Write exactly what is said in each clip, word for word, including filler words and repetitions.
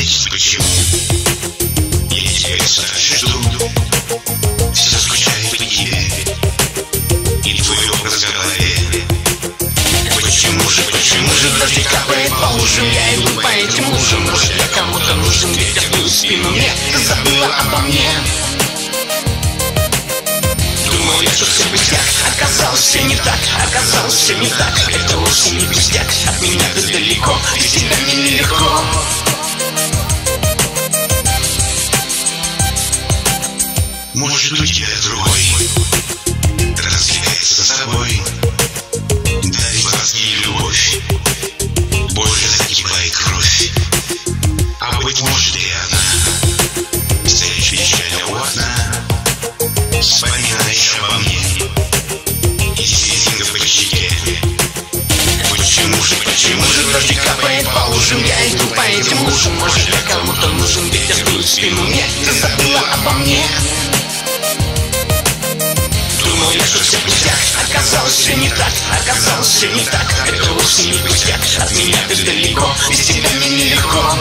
есть почему. Я тебя старше жду, все скучаю по тебе и твой образ в голове. Почему же, почему же дождь капает по лужам? Я иду по этим лужам. Может, я кому-то нужен, ветер дует в спину мне. Ты забыла обо мне. Думал я, что все пустяк, оказалось все не так. Оказалось все не так, это вовсе не пустяк. От меня ты далеко, без тебя мне нелегко. Может, у тебя другой развлекается с собой, дарит ласки и любовь, больше закипает кровь. А быть может и она, стоишь печально у окна, вспоминаешь обо мне и слезинка по щеке. Почему же, почему же дождь капает по лужам? Я иду по этим лужам. Может, я кому-то нужен, ветер дует в спину мне. Ты забыла обо мне. Думал я, что все пустяк, оказалось все не так. Оказалось все не так, это вовсе не пустяк. От меня ты далеко, без тебя мне нелегко.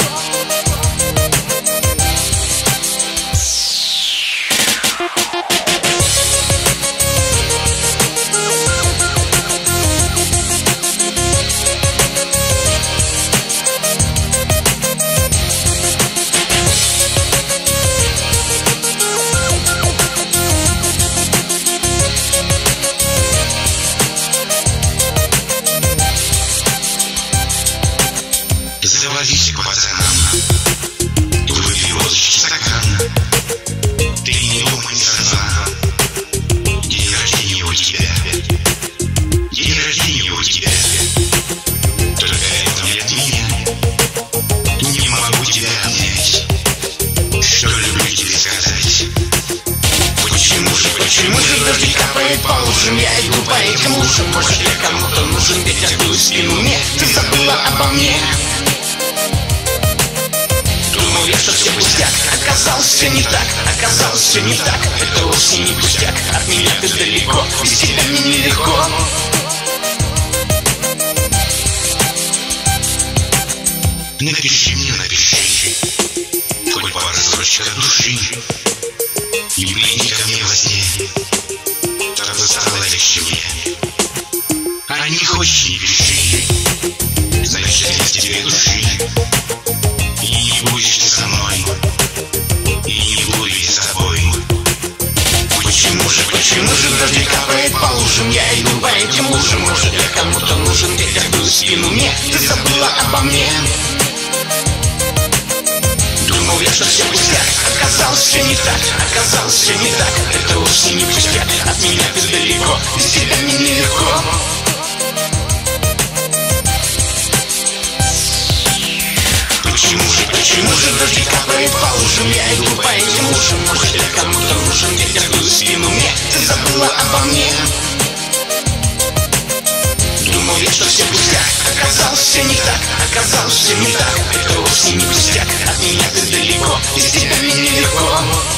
Завались к пацанам, выпей водочки стакан. Ты не думай сразу, день рождения у тебя, день рождения у тебя. Только рядом нет меня, не могу тебя обнять, что люблю тебе сказать. Почему же, почему же дождь капает по лужам? Я иду по этим лужам. Может, я кому-то нужен, ветер дует в спину мне. Ты забыла обо мне. Думал я, что все пустяк, оказалось все не так. Оказалось все не так, это вовсе не пустяк. От меня ты далеко, без тебя мне нелегко. Напиши мне, напиши, хоть пара строчек души, и приди ко мне во сне, тогда стало легче мне. А не хочешь, не пиши, значит нет тебе души. И не будешь ты со мной, и не буду я с тобой. Почему же, почему же дождь капает по лужам? Я иду по этим лужам. Может, я кому-то нужен, ветер дует в спину мне. Ты забыла обо мне. Думал я, что все пустяк, оказалось все не так. Оказалось все не так, это вовсе не пустяк. От меня ты далеко, без тебя мне нелегко. Почему же, почему же дождь капает по лужам? Я иду по этим лужам. Может, я кому-то нужен, ветер дует в спину мне. Ты забыла обо мне. Думал я, что все пустяк, оказалось все не так. Оказалось все не так, это вовсе не пустяк. От меня ты далеко, без тебя мне нелегко.